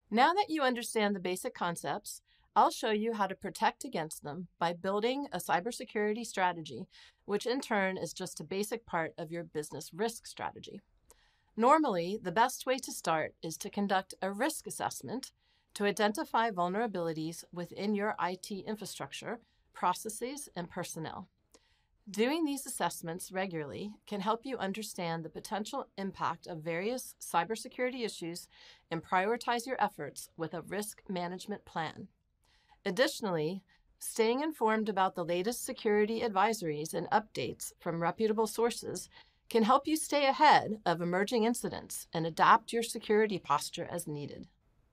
Now that you understand the basic concepts, I'll show you how to protect against them by building a cybersecurity strategy, which in turn is just a basic part of your business risk strategy. Normally, the best way to start is to conduct a risk assessment to identify vulnerabilities within your IT infrastructure, processes, and personnel. Doing these assessments regularly can help you understand the potential impact of various cybersecurity issues and prioritize your efforts with a risk management plan. Additionally, staying informed about the latest security advisories and updates from reputable sources can help you stay ahead of emerging incidents and adapt your security posture as needed.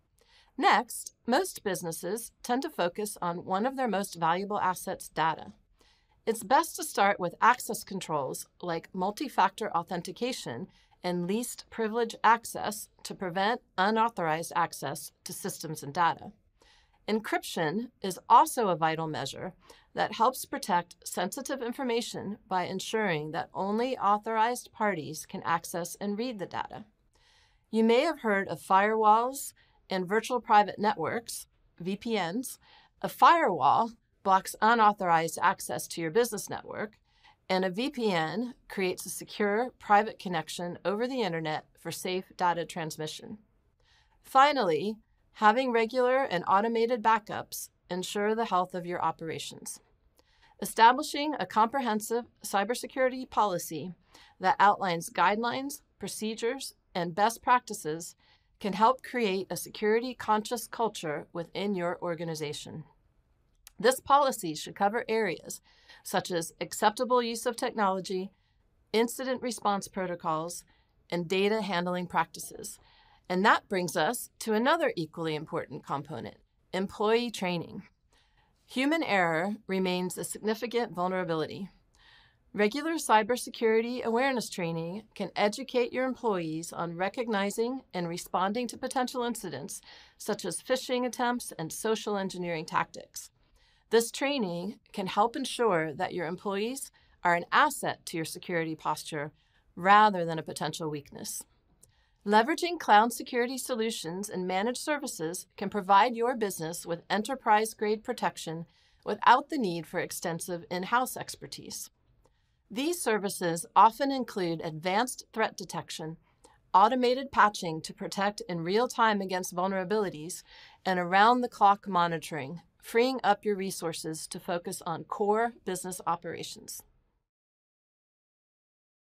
Next, most businesses tend to focus on one of their most valuable assets, data. It's best to start with access controls like multi-factor authentication and least privilege access to prevent unauthorized access to systems and data. Encryption is also a vital measure that helps protect sensitive information by ensuring that only authorized parties can access and read the data. You may have heard of firewalls and virtual private networks, VPNs. A firewall blocks unauthorized access to your business network, and a VPN creates a secure private connection over the internet for safe data transmission. Finally, having regular and automated backups ensure the health of your operations. Establishing a comprehensive cybersecurity policy that outlines guidelines, procedures, and best practices can help create a security-conscious culture within your organization. This policy should cover areas such as acceptable use of technology, incident response protocols, and data handling practices. And that brings us to another equally important component, employee training. Human error remains a significant vulnerability. Regular cybersecurity awareness training can educate your employees on recognizing and responding to potential incidents, such as phishing attempts and social engineering tactics. This training can help ensure that your employees are an asset to your security posture rather than a potential weakness. Leveraging cloud security solutions and managed services can provide your business with enterprise-grade protection without the need for extensive in-house expertise. These services often include advanced threat detection, automated patching to protect in real time against vulnerabilities, and around-the-clock monitoring, freeing up your resources to focus on core business operations.